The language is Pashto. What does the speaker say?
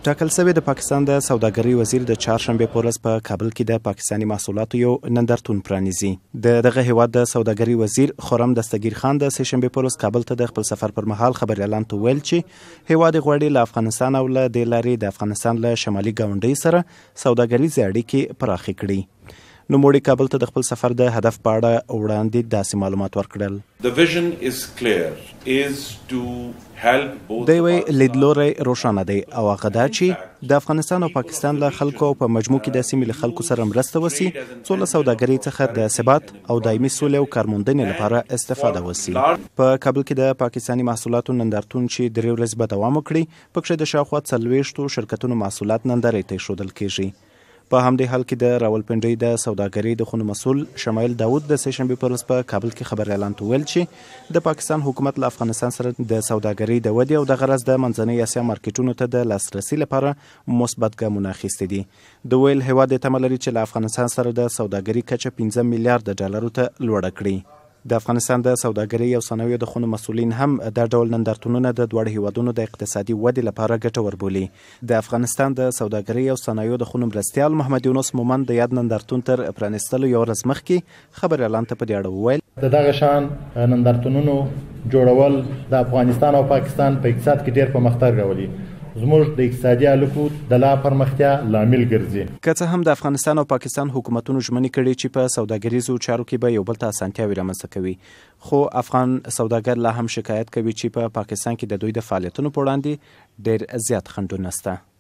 ټاکل شوی د پاکستان د سوداګرۍ وزیر د چهارشنبې په ورځ په کابل کې د پاکستاني محصولاتو یو نندارتون پرانیزي. دغه هیواد د سوداګرۍ وزیر خرم دستگیر خان د سه شنبې په ورځ کابل ته د خپل سفر پر مهال خبريالانو ته ویل چې هیواد غواړي له افغانستان او له دې لارې د افغانستان له شمالي ګاونډۍ سره سوداګریزې اړیکې پراخې کړي. نوموړي کابل ته د خپل سفر د هدف په اړه وړاندې داسې معلومات ورکړل. The vision is clear is to help both. د یوې لیدلوري روښانه دی او هغه دا چې د افغانستان او پاکستان له خلکو په مجموع کې د سیمې له خلکو سره مرسته وشي څو له سوداګرۍ څخه د ثبات او دایمي سولې او کارموندنې لپاره استفاده وشي. په کابل کې د پاکستاني محصولاتو نندارتون چې 3 ورځې به دوام وکړي پکې د شاوخوا 40 شرکتونو محصولات نندارې ته ایښودل کیږي. په همدې حال کې د راولپنډۍ د سوداګرۍ د خونو مسؤل شمایل داود د سه شنبې په ورځ په کابل کې خبريالانو ته ویل چې د پاکستان حکومت له افغانستان سره د سوداګرۍ د ودې او د غرض د منځنۍ اسیا مارکیټونو ته د لاسرسي لپاره مثبت ګامونه اخیستي دي. د ویل هیواد تمه لري چې له افغانستان سره د سوداګرۍ کچه 15 میلیارډ ډالرو ته لوړه کړي. د افغانستان د سوداګرۍ او صنایعو د خونو مسؤلین هم دا ډول نندارتونونه د دواړو هیوادونو د اقتصادي ودې لپاره ګټور بولي. د افغانستان د سوداګرۍ او صنایعو د خونو مرستیال محمد یونس مومند د یاد نندارتون تر پرانیستلو یو ورځ مخکې خبريالانو ته په دې اړه وویل د دغه شان نندارتونونو جوړول د افغانستان او پاکستان په اقتصاد کې ډېر پرمختګ راولي. زموږ د اقتصادي اړیکو د لا پرمختیا لامل ګرځي. که څه هم د افغانستان او پاکستان حکومتونو ژمنې کړي چې په سوداګریزو چارو کې به یو بل ته اسانتیاوې رامنځته کوي، خو افغان سوداګر لا هم شکایت کوي چې په پاکستان کې د دوی د فعالیتونو په وړاندې ډېر زیات خنډونه شته.